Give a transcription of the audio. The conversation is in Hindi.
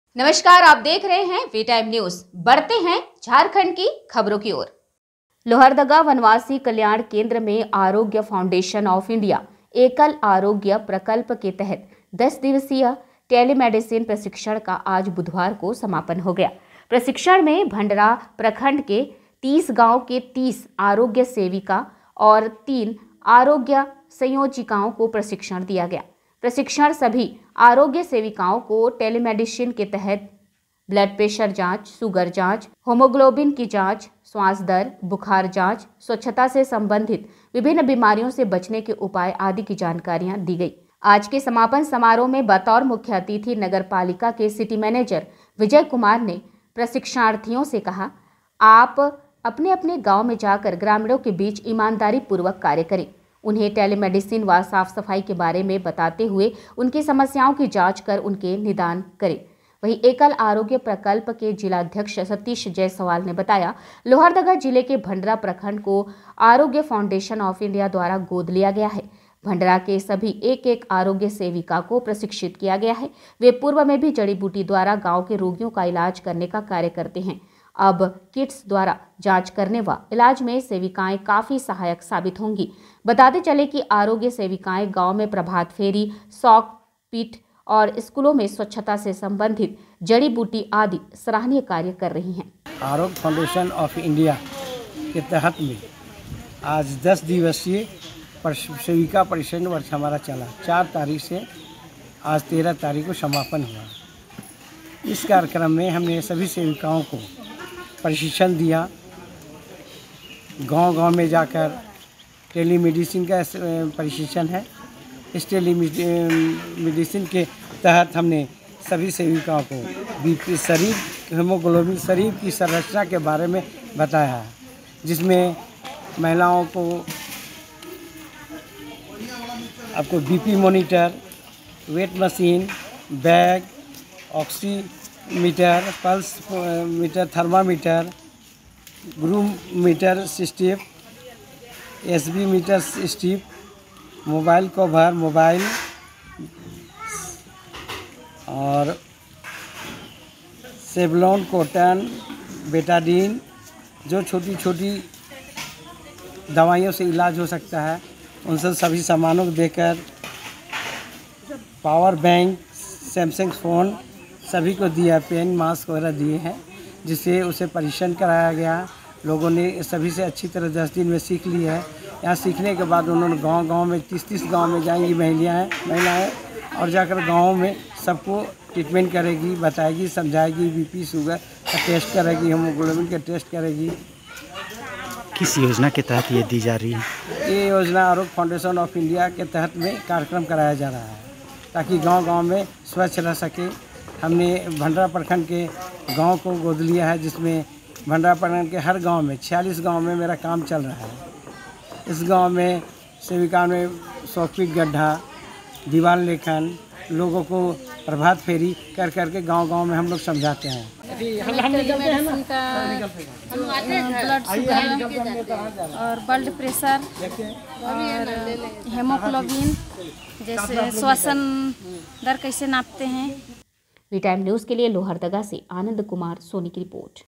नमस्कार, आप देख रहे हैं वी टाइम न्यूज। बढ़ते हैं झारखंड की खबरों की ओर। लोहरदगा वनवासी कल्याण केंद्र में आरोग्य फाउंडेशन ऑफ इंडिया एकल आरोग्य प्रकल्प के तहत 10 दिवसीय टेलीमेडिसिन प्रशिक्षण का आज बुधवार को समापन हो गया। प्रशिक्षण में भंडरा प्रखंड के 30 गांव के 30 आरोग्य सेविका और 3 आरोग्य संयोजिकाओं को प्रशिक्षण दिया गया। प्रशिक्षण सभी आरोग्य सेविकाओं को टेलीमेडिसिन के तहत ब्लड प्रेशर जांच, शुगर जांच, हीमोग्लोबिन की जांच, श्वास दर, बुखार जांच, स्वच्छता से संबंधित विभिन्न बीमारियों से बचने के उपाय आदि की जानकारियां दी गई। आज के समापन समारोह में बतौर मुख्य अतिथि नगर पालिका के सिटी मैनेजर विजय कुमार ने प्रशिक्षणार्थियों से कहा, आप अपने अपने गाँव में जाकर ग्रामीणों के बीच ईमानदारी पूर्वक कार्य करें। उन्हें टेलीमेडिसिन व साफ सफाई के बारे में बताते हुए उनकी समस्याओं की जांच कर उनके निदान करें। वहीं एकल आरोग्य प्रकल्प के जिलाध्यक्ष सतीश जायसवाल ने बताया, लोहरदगा जिले के भंडरा प्रखंड को आरोग्य फाउंडेशन ऑफ इंडिया द्वारा गोद लिया गया है। भंडरा के सभी एक आरोग्य सेविका को प्रशिक्षित किया गया है। वे पूर्व में भी जड़ी बूटी द्वारा गाँव के रोगियों का इलाज करने का कार्य करते हैं। अब किट्स द्वारा जांच करने व इलाज में सेविकाएं काफी सहायक साबित होंगी। बताते चले कि आरोग्य सेविकाएं गांव में प्रभात फेरी, सॉक पीट और स्कूलों में स्वच्छता से संबंधित जड़ी बूटी आदि सराहनीय कार्य कर रही हैं। आरोग्य फाउंडेशन ऑफ इंडिया के तहत में आज 10 दिवसीय सेविका प्रशिक्षण वर्ष हमारा चला। 4 तारीख से आज 13 तारीख को समापन हुआ। इस कार्यक्रम में हमने सभी सेविकाओं को प्रशिक्षण दिया। गांव-गांव में जाकर टेलीमेडिसिन का प्रशिक्षण है। इस टेलीमेडिसिन के तहत हमने सभी सेविकाओं को बीपी, शरीर, हीमोग्लोबिन, शरीर की संरचना के बारे में बताया है, जिसमें महिलाओं को आपको BP monitor, weight machine, bag, oximeter, pulse meter, thermometer, ग्रूम meter system, SB meter strip, mobile cover, mobile और सेवलॉन, कॉटन, बेटाडीन, जो छोटी छोटी दवाइयों से इलाज हो सकता है, उन सब सभी सामानों को देकर पावर बैंक, सैमसंग फ़ोन सभी को दिया, पेन, मास्क वगैरह दिए हैं, जिससे उसे परीक्षण कराया गया। लोगों ने सभी से अच्छी तरह 10 दिन में सीख लिया है। यहाँ सीखने के बाद उन्होंने गांव-गांव में 30-30 गांव में जाएंगी महिलाएं और जाकर गांव में सबको ट्रीटमेंट करेगी, बताएगी, समझाएगी, बीपी, शुगर का टेस्ट करेगी, हीमोग्लोबिन का टेस्ट करेगी। किस योजना के तहत ये दी जा रही है? ये योजना आरोग्य फाउंडेशन ऑफ इंडिया के तहत में कार्यक्रम कराया जा रहा है, ताकि गांव-गांव में स्वच्छ रह सके। हमने भंडरा प्रखंड के गांव को गोद लिया है, जिसमें भंडरा प्रखंड के हर गांव में 46 गांव में मेरा काम चल रहा है। इस गांव में सेविका में 100 फीट गड्ढा, दीवार लेखन, लोगों को प्रभात फेरी कर करके गांव-गांव में हम लोग समझाते हैं। टेलीमेडिसिन का ब्लड शुगर और ब्लड प्रेशर और हेमोग्लोबिन जैसे श्वसन दर कैसे नापते हैं। वी टाइम न्यूज़ के लिए लोहरदगा से आनंद कुमार सोनी की रिपोर्ट।